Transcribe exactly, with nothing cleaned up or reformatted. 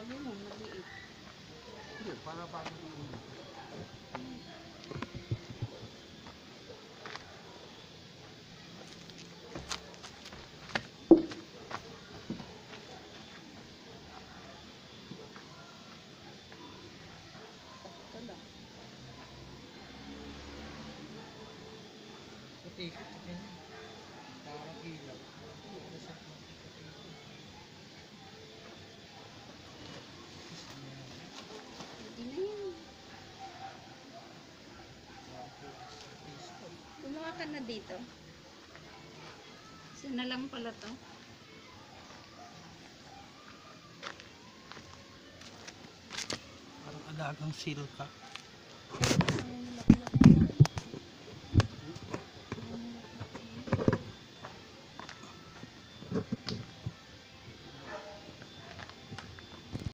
Sabi mo, maliit. Hindi, para bago yung Ito lang. puti-ikot ka niya. Parang ilaw. Hindi na yan. Gumawa ka na dito. Isa na lang pala to. Parang alagang silka. Ang laki-laki. Ang laki.